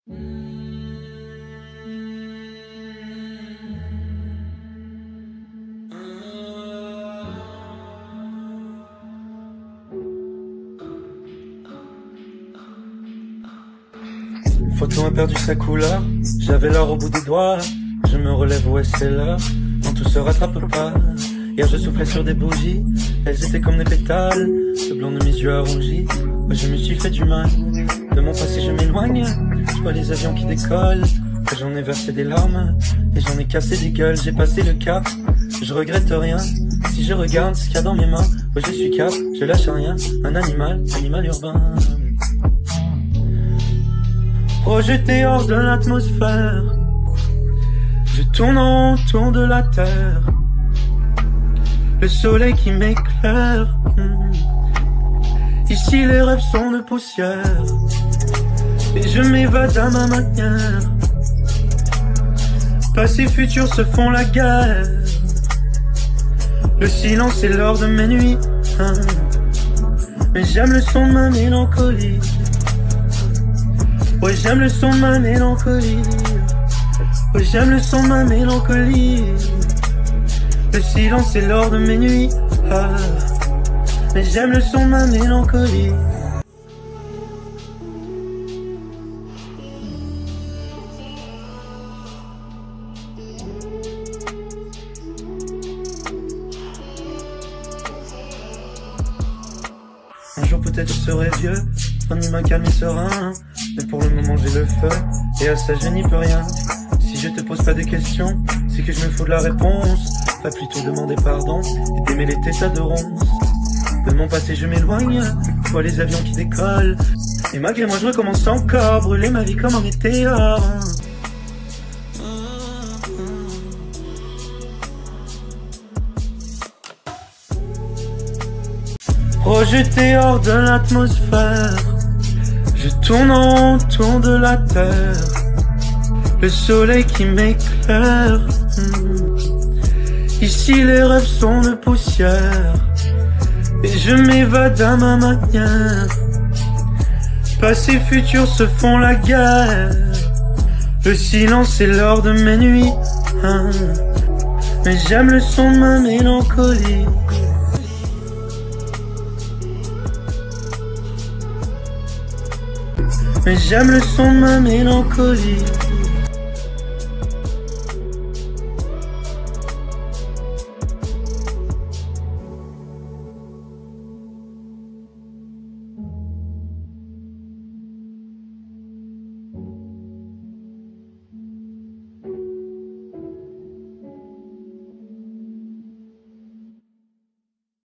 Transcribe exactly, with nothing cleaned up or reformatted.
Une photo a perdu sa couleur, j'avais l'or au bout des doigts. Je me relève, ouais c'est l'heure, quand tout se rattrape pas. Hier je soufflais sur des bougies, elles étaient comme des pétales. Le blanc de mes yeux a rougi, ouais, je me suis fait du mal. De mon passé je m'éloigne, je vois les avions qui décollent. J'en ai versé des larmes, et j'en ai cassé des gueules. J'ai passé le cap, je regrette rien. Si je regarde ce qu'il y a dans mes mains, ouais je suis cap, je lâche rien. Un animal, animal urbain, projeté hors de l'atmosphère. Je tourne autour de la terre, le soleil qui m'éclaire. Ici les rêves sont de poussière, et je m'évade à ma manière. Passé futur se font la guerre. Le silence est l'or de mes nuits, hein. Mais j'aime le son de ma mélancolie. Ouais j'aime le son de ma mélancolie. Ouais j'aime le son de ma mélancolie. Le silence est l'or de mes nuits, ah. Mais j'aime le son de ma mélancolie. Un jour peut-être je serai vieux, anima calme et serein. Mais pour le moment j'ai le feu, et à ça je n'y peux rien. Si je te pose pas de questions, c'est que je me fous de la réponse. Va plutôt demander pardon, et démêler tes tas de ronces. De mon passé je m'éloigne, je vois les avions qui décollent. Et malgré moi je recommence encore, brûler ma vie comme un météore. Projeté hors de l'atmosphère, je tourne autour de la terre. Le soleil qui m'éclaire. Ici les rêves sont de poussière, et je m'évade à ma manière. Passé futur se font la guerre. Le silence est l'or de mes nuits, hein. Mais j'aime le son de ma mélancolie. Mais j'aime le son de ma mélancolie.